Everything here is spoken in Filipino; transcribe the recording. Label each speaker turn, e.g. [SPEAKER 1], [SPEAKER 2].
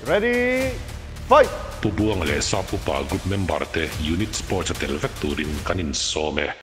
[SPEAKER 1] Ready, fight!
[SPEAKER 2] Tubuang le sapu pa group membarte unit sports at Telefakturin kanin some.